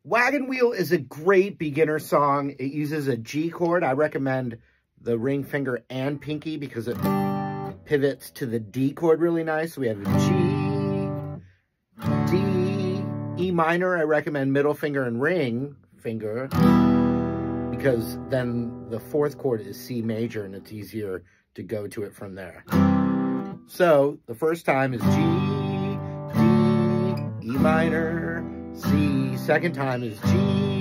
Wagon Wheel is a great beginner song. It uses a G chord. I recommend the ring finger and pinky because it pivots to the D chord really nice. So we have a G, D, E minor. I recommend middle finger and ring finger because then the fourth chord is C major and it's easier to go to it from there. So the first time is G, D, E minor, C. Second time is G,